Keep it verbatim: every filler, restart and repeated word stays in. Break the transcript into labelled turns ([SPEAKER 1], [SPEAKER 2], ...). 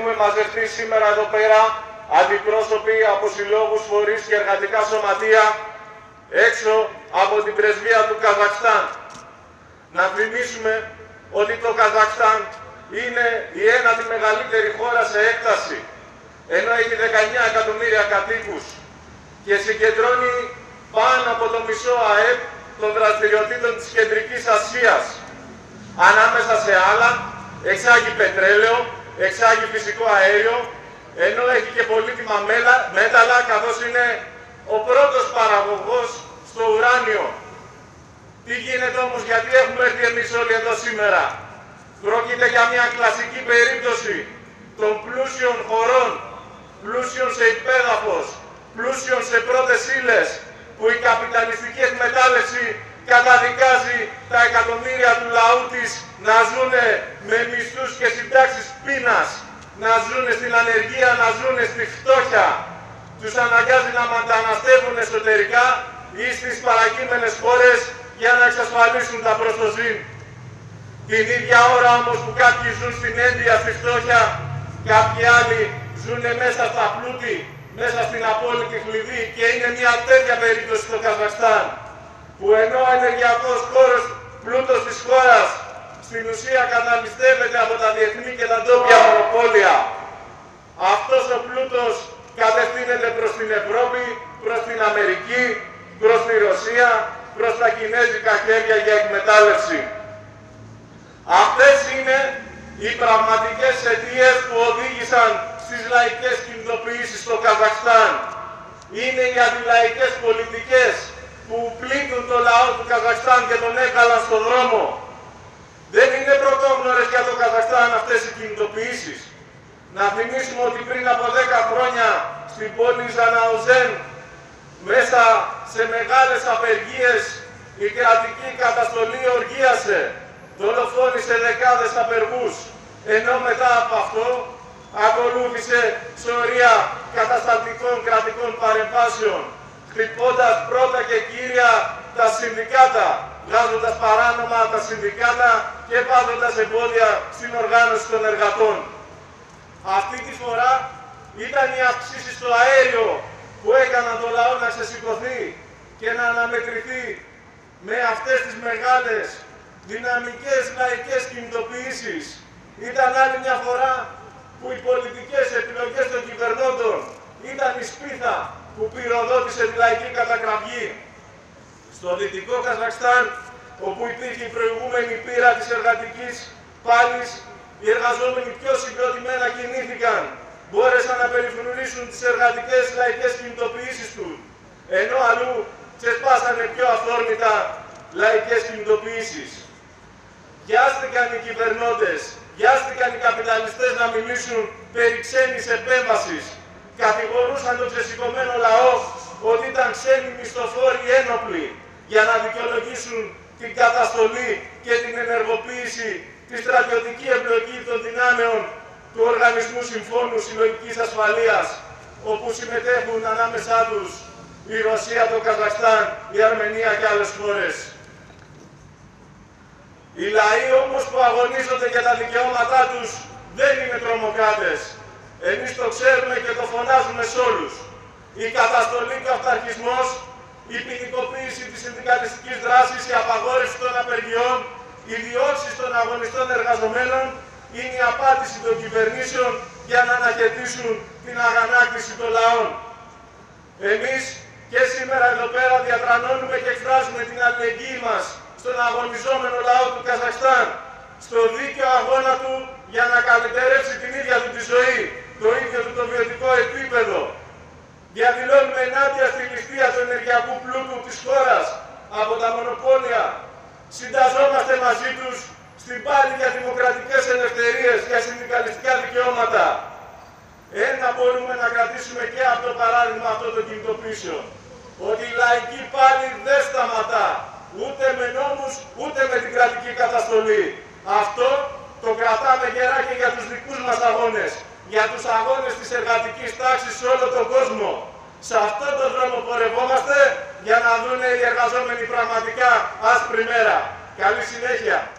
[SPEAKER 1] έχουμε μαζευτεί σήμερα εδώ πέρα αντιπρόσωποι από συλλόγους, φορείς και εργατικά σωματεία έξω από την πρεσβεία του Καζακστάν. Να θυμίσουμε ότι το Καζακστάν είναι η ένατη μεγαλύτερη χώρα σε έκταση, ενώ έχει δεκαεννιά εκατομμύρια κατοίκους και συγκεντρώνει πάνω από το μισό ΑΕΠ των δραστηριοτήτων της Κεντρικής Ασίας. Ανάμεσα σε άλλα, εξάγει πετρέλαιο, εξάγει φυσικό αέριο, ενώ έχει και πολύτιμα μέταλλα, καθώς είναι ο πρώτος παραγωγός στο ουράνιο. Τι γίνεται όμως, γιατί έχουμε έρθει εμείς όλοι εδώ σήμερα? Πρόκειται για μια κλασική περίπτωση των πλούσιων χωρών, πλούσιων σε υπέδαφος, πλούσιων σε πρώτες ύλες, που η καπιταλιστική εκμετάλλευση καταδικάζει τα εκατομμύρια του λαού της να ζουν με μισθούς και συντάξεις πείνας, να ζουν στην ανεργία, να ζουν στη φτώχεια. Τους αναγκάζει να μεταναστεύουν εσωτερικά ή στις παρακείμενες χώρες για να εξασφαλίσουν τα προστοζήν. Την ίδια ώρα όμως που κάποιοι ζουν στην ένδια, στη φτώχεια, κάποιοι άλλοι ζουν μέσα στα πλούτη, μέσα στην απόλυτη χλειδί, και είναι μια τέτοια περίπτωση στο Καζακστάν, που ενώ ο ενεργειακός χώρος, πλούτος της χώρας, στην ουσία καταλυστεύεται από τα διεθνή και τα ντόπια μονοπόλια, αυτός ο πλούτος κατευθύνεται προς την Ευρώπη, προς την Αμερική, προς τη Ρωσία, προς τα κινέζικα χέρια για εκμετάλλευση. Αυτές είναι οι πραγματικές αιτίες που οδήγησαν στις λαϊκές κινητοποιήσεις στο Καζακστάν. Είναι οι αντιλαϊκές πολιτικές που πλήττουν το λαό του Καζακστάν και τον έβγαλαν στον δρόμο. Δεν είναι πρωτόγνωρες για το Καζακστάν αυτές οι κινητοποιήσεις. Να θυμίσουμε ότι πριν από δέκα χρόνια στην πόλη Ζαναουζέν, μέσα σε μεγάλες απεργίες, η κρατική καταστολή οργίασε, δολοφόνησε δεκάδες απεργούς, ενώ μετά από αυτό ακολούθησε σωρία κατασταλτικών κρατικών παρεμβάσεων, χτυπώντας πρώτα και κύρια τα συνδικάτα, βγάζοντας παράνομα τα συνδικάτα και βάζοντας εμπόδια στην οργάνωση των εργατών. Αυτή τη φορά ήταν οι αυξήσεις στο αέριο που έκαναν το λαό να ξεσηκωθεί και να αναμετρηθεί με αυτές τις μεγάλες δυναμικές λαϊκές κινητοποιήσεις. Ήταν άλλη μια φορά που οι πολιτικές επιλογές των κυβερνώντων ήταν η σπίθα που πυροδότησε τη λαϊκή κατακραυγή. Στο δυτικό Καζακστάν, όπου υπήρχε η προηγούμενη πείρα της εργατικής πάλης, οι εργαζόμενοι πιο συγκροτημένα κινήθηκαν, μπόρεσαν να περιφρουρήσουν τις εργατικές λαϊκές κινητοποιήσεις του, ενώ αλλού ξεσπάσανε πιο αυθόρμητα λαϊκές κινητοποιήσεις. Βιάστηκαν οι κυβερνώντες, βιάστηκαν οι καπιταλιστές να μιλήσουν περί ξένης επέμβασης. Κατηγορούσαν τον ξεσηκωμένο λαό ότι ήταν ξένοι μισθοφόροι ένοπλοι για να δικαιολογήσουν την καταστολή και την ενεργοποίηση, τη στρατιωτική εμπλοκή των δυνάμεων του Οργανισμού Συμφώνου Συλλογικής Ασφαλείας, όπου συμμετέχουν ανάμεσά τους η Ρωσία, το Καζακστάν, η Αρμενία και άλλες χώρες. Οι λαοί όμως που αγωνίζονται για τα δικαιώματά τους δεν είναι τρομοκράτες. Εμείς το ξέρουμε και το φωνάζουμε σε όλους. Η καταστολή και ο αυταρχισμός, η ποινικοποίηση της συνδικαλιστικής δράσης, η απαγόρευση των απεργιών, οι διώξεις των αγωνιστών εργαζομένων είναι η απάντηση των κυβερνήσεων για να αναχαιτήσουν την αγανάκτηση των λαών. Εμείς και σήμερα εδώ πέρα διατρανώνουμε και εκφράζουμε την αλληλεγγύη μας στον αγωνιζόμενο λαό του Καζακστάν, στο δίκαιο αγώνα του για να καλυτερεύσει την ίδια του τη ζωή, το ίδιο του το βιωτικό επίπεδο. Διαδηλώνουμε ενάντια στη ληστεία του ενεργειακού πλούτου της χώρας από τα μονοπόλια. Συνταζόμαστε μαζί τους στην πάλη για δημοκρατικές ελευθερίες, για συνδικαλιστικά δικαιώματα. Ένα μπορούμε να κρατήσουμε και από το παράδειγμα αυτό των κινητοποιήσεων, ότι η λαϊκή πάλη δεν σταματά, ούτε με νόμους, ούτε με την κρατική καταστολή. Αυτό το κρατάμε γερά και για τους δικούς μας αγώνες, για τους αγώνες της εργατικής τάξης σε όλο τον κόσμο. Σε αυτόν τον δρόμο πορευόμαστε για να δουν οι εργαζόμενοι πραγματικά άσπρη μέρα. Καλή συνέχεια.